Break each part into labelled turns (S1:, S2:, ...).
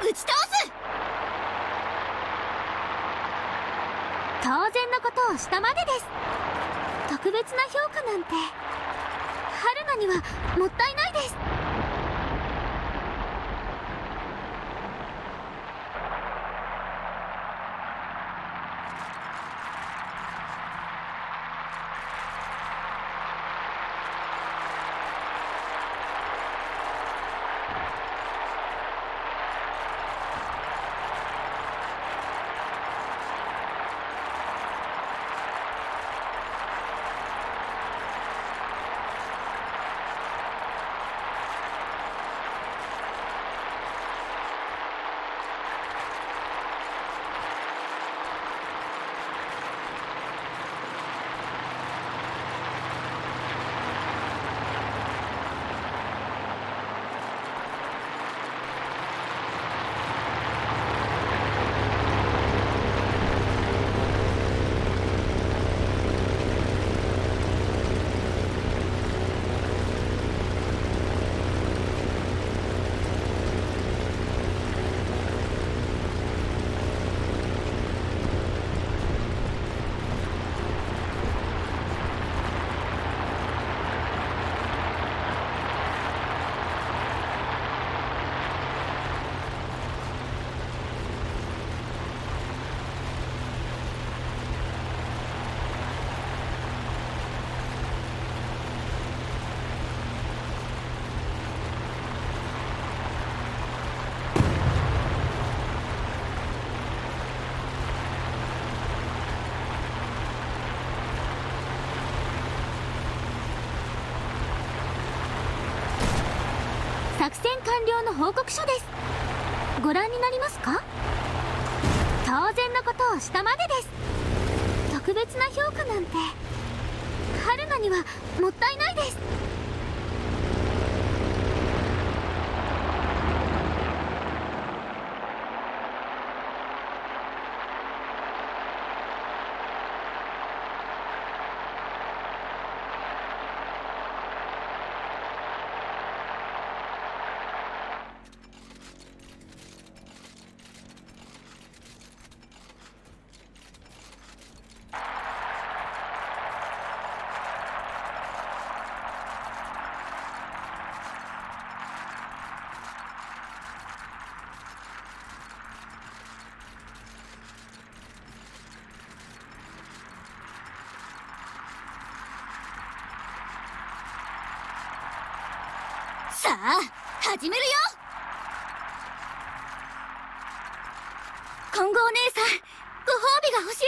S1: ぶち倒す。
S2: 当然のことをしたまでです。特別な評価なんて春菜にはもったいないです。作戦完了の報告書です。ご覧になりますか？当然のことをしたまでです。特別な評価なんて春菜にはもったいないです。
S1: さあ始めるよ。金剛お姉さん、ご褒美が欲しいです。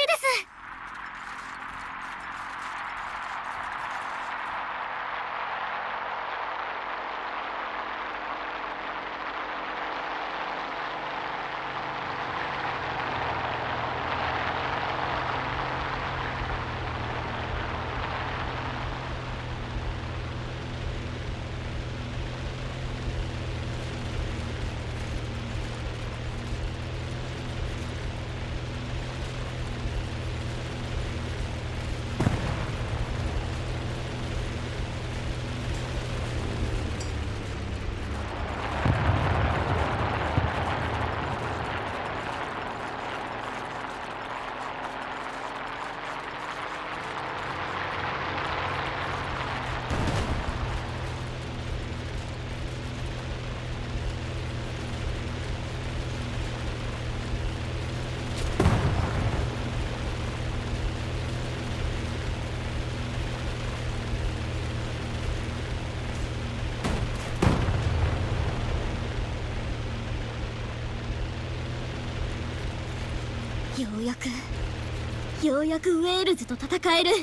S1: ようやくウェールズと戦える。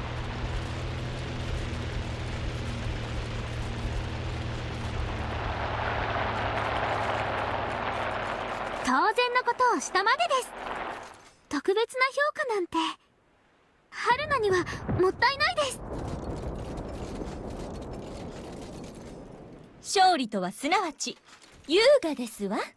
S2: 当然のことをしたまでです。特別な評価なんて春菜にはもったいないです。
S3: 勝利とはすなわち優雅ですわ。